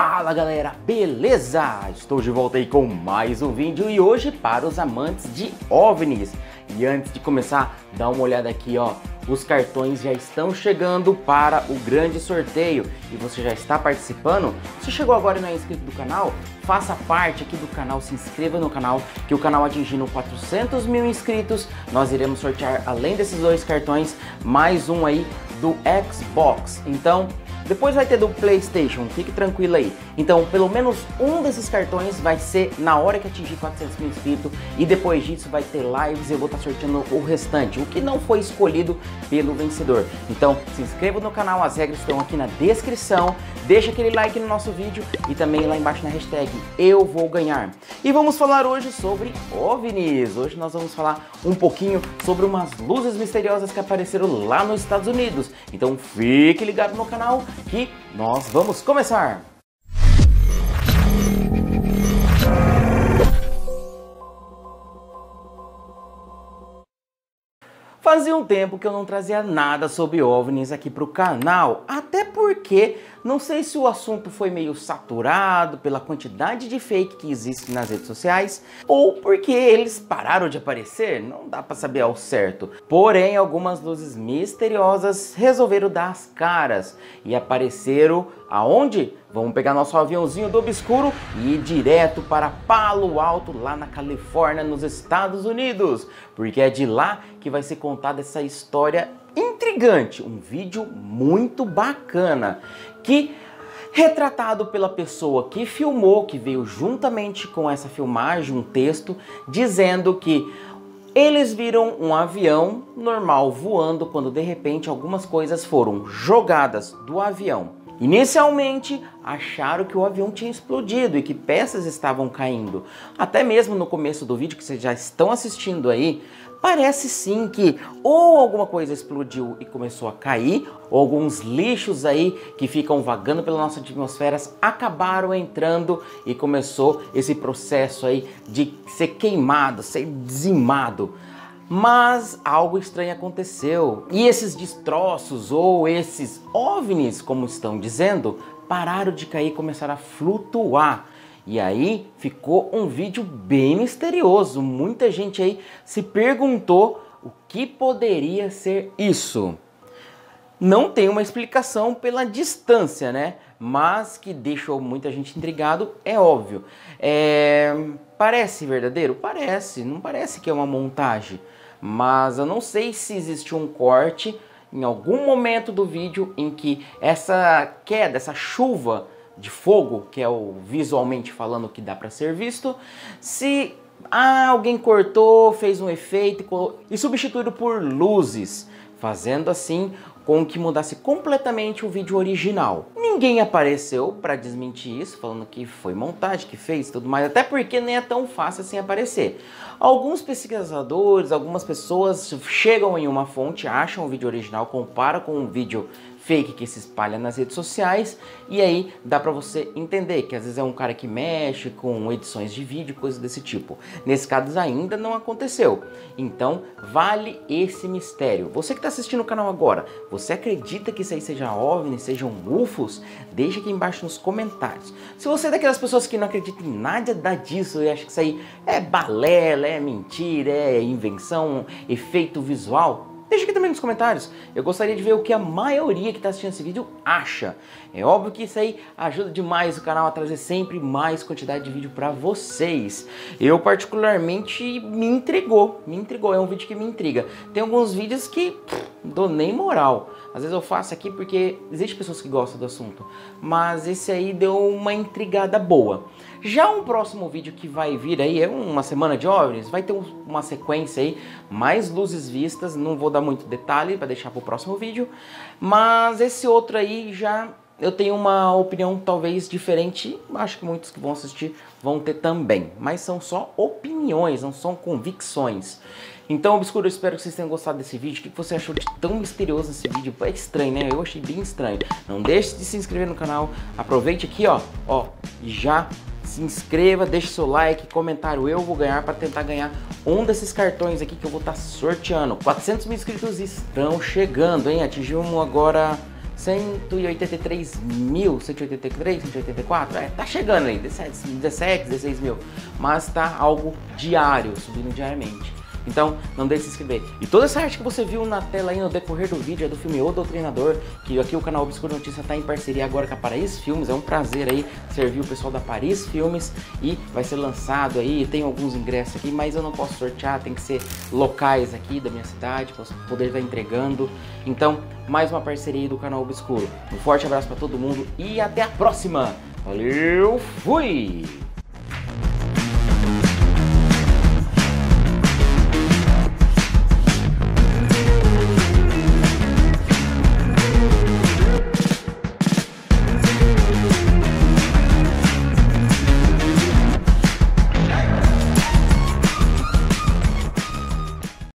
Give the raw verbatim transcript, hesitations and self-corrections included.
Fala galera, beleza? Estou de volta aí com mais um vídeo e hoje para os amantes de OVNIs. E antes de começar, dá uma olhada aqui, ó. Os cartões já estão chegando para o grande sorteio e você já está participando? Se chegou agora e não é inscrito do canal, faça parte aqui do canal, se inscreva no canal, que o canal atingindo quatrocentos mil inscritos, nós iremos sortear, além desses dois cartões, mais um aí do Xbox. Então, depois vai ter do PlayStation, fique tranquilo aí. Então, pelo menos um desses cartões vai ser na hora que atingir quatrocentos mil inscritos e depois disso vai ter lives e eu vou estar sorteando o restante, o que não foi escolhido pelo vencedor. Então, se inscreva no canal, as regras estão aqui na descrição, deixa aquele like no nosso vídeo e também lá embaixo na hashtag Eu Vou Ganhar. E vamos falar hoje sobre OVNIs. Hoje nós vamos falar um pouquinho sobre umas luzes misteriosas que apareceram lá nos Estados Unidos. Então, fique ligado no canal que nós vamos começar! Fazia um tempo que eu não trazia nada sobre OVNIs aqui para o canal, até porque não sei se o assunto foi meio saturado pela quantidade de fake que existe nas redes sociais ou porque eles pararam de aparecer, não dá para saber ao certo. Porém, algumas luzes misteriosas resolveram dar as caras e apareceram aonde? Vamos pegar nosso aviãozinho do obscuro e ir direto para Palo Alto, lá na Califórnia, nos Estados Unidos, porque é de lá que vai ser contada essa história intrigante, um vídeo muito bacana, que retratado pela pessoa que filmou, que veio juntamente com essa filmagem, um texto dizendo que eles viram um avião normal voando quando de repente algumas coisas foram jogadas do avião. Inicialmente, acharam que o avião tinha explodido e que peças estavam caindo. Até mesmo no começo do vídeo, que vocês já estão assistindo aí, parece sim que ou alguma coisa explodiu e começou a cair, ou alguns lixos aí que ficam vagando pela nossa atmosfera acabaram entrando e começou esse processo aí de ser queimado, ser dizimado. Mas algo estranho aconteceu e esses destroços ou esses OVNIs, como estão dizendo, pararam de cair e começaram a flutuar. E aí ficou um vídeo bem misterioso. Muita gente aí se perguntou o que poderia ser isso. Não tem uma explicação pela distância, né? Mas que deixou muita gente intrigado, é óbvio. É... Parece verdadeiro? Parece. Não parece que é uma montagem. Mas eu não sei se existe um corte em algum momento do vídeo em que essa queda, essa chuva de fogo, que é o visualmente falando que dá para ser visto, se ah, alguém cortou, fez um efeito e substituído por luzes, fazendo assim com que mudasse completamente o vídeo original. Ninguém apareceu para desmentir isso, falando que foi montagem, que fez tudo mais, até porque nem é tão fácil assim aparecer. Alguns pesquisadores, algumas pessoas chegam em uma fonte, acham o vídeo original, comparam com um vídeo fake que se espalha nas redes sociais e aí dá pra você entender que às vezes é um cara que mexe com edições de vídeo, coisas desse tipo. Nesse caso ainda não aconteceu, então vale esse mistério. Você que está assistindo o canal agora, você acredita que isso aí seja OVNI, sejam U F Os? Deixa aqui embaixo nos comentários. Se você é daquelas pessoas que não acreditam em nada disso e acha que isso aí é balela, é mentira, é invenção, efeito visual, deixa aqui também nos comentários. Eu gostaria de ver o que a maioria que está assistindo esse vídeo acha. É óbvio que isso aí ajuda demais o canal a trazer sempre mais quantidade de vídeo para vocês. Eu particularmente me intrigou, me intrigou, é um vídeo que me intriga. Tem alguns vídeos que pff, não dou nem moral. Às vezes eu faço aqui porque existem pessoas que gostam do assunto, mas esse aí deu uma intrigada boa. Já um próximo vídeo que vai vir aí, é uma semana de OVNIs, vai ter uma sequência aí, mais luzes vistas, não vou dar muito detalhe para deixar para o próximo vídeo, mas esse outro aí já eu tenho uma opinião talvez diferente, acho que muitos que vão assistir vão ter também, mas são só opiniões, não são convicções. Então, Obscuro, eu espero que vocês tenham gostado desse vídeo. O que você achou de tão misterioso esse vídeo? É estranho, né? Eu achei bem estranho. Não deixe de se inscrever no canal. Aproveite aqui, ó, ó, e já se inscreva, deixe seu like, comentário Eu Vou Ganhar para tentar ganhar um desses cartões aqui que eu vou estar sorteando. quatrocentos mil inscritos estão chegando, hein? Atingimos agora cento e oitenta e três mil, cento e oitenta e três, cento e oitenta e quatro, é, tá chegando aí, dezessete, dezesseis mil, mas tá algo diário, subindo diariamente. Então, não deixe de se inscrever. E toda essa arte que você viu na tela aí no decorrer do vídeo é do filme O Doutrinador, que aqui o canal Obscuro Notícia está em parceria agora com a Paris Filmes. É um prazer aí servir o pessoal da Paris Filmes e vai ser lançado aí, tem alguns ingressos aqui, mas eu não posso sortear, tem que ser locais aqui da minha cidade, para poder estar entregando. Então, mais uma parceria aí do canal Obscuro. Um forte abraço para todo mundo e até a próxima. Valeu, fui!